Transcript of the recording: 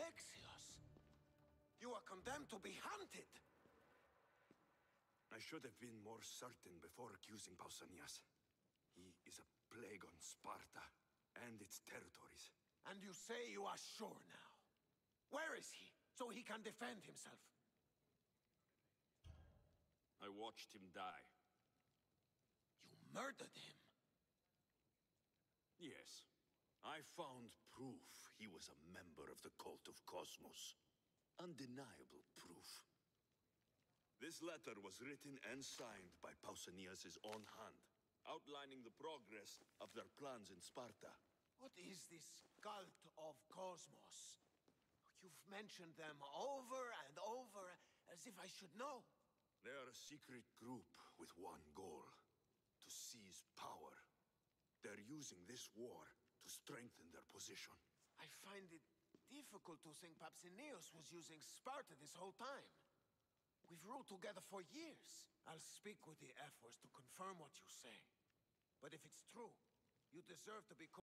Alexios! You are condemned to be hunted! I should have been more certain before accusing Pausanias. He is a plague on Sparta and its territories. And you say you are sure now? Where is he, so he can defend himself? I watched him die. You murdered him? Yes. I found proof he was a member of the cult of Cosmos. Undeniable proof. This letter was written and signed by Pausanias' own hand, outlining the progress of their plans in Sparta. What is this cult of Cosmos? You've mentioned them over and over, as if I should know. They are a secret group with one goal: to seize power. They're using this war to strengthen their position. I find it difficult to think Pausanias was using Sparta this whole time. We've ruled together for years. I'll speak with the Ephors to confirm what you say. But if it's true, you deserve to be